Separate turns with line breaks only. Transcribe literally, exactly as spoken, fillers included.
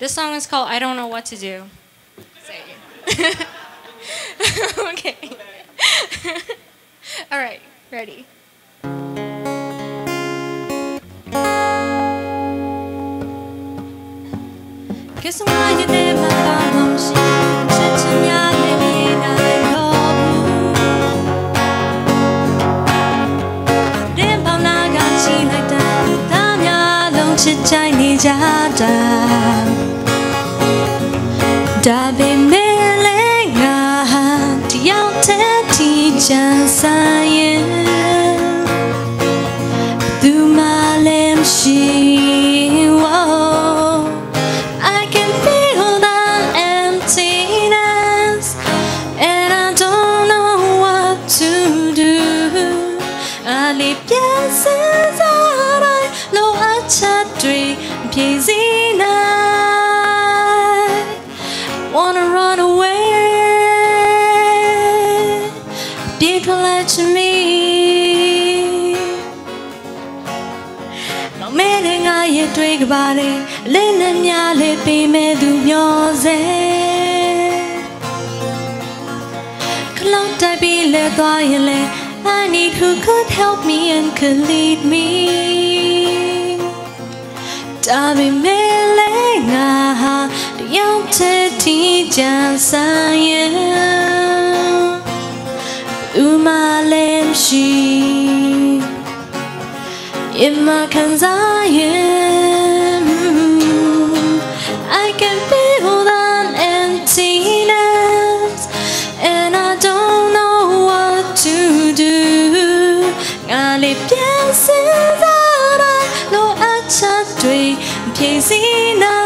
This song is called I Don't Know What to Do. Say it. Okay. All right, ready. Cause why you never come she said to me I live I love you. Then bao na ga chi like that. Ta nya long chit chai ni ja da. Da be me le nga tiao te ti jan sa yin. Du ma lem shi wo. Wanna run away, people like to me. No matter how you think about it, let them yell it be me do music. Cloud I be let I need who could help me and could lead me. Daly me le nga tiao te ti jan sa yin. U ma lem shi in my kan za yin. I can feel that emptiness and I don't know what to do. Nga le pian sin za da lo a cha dui pie si na.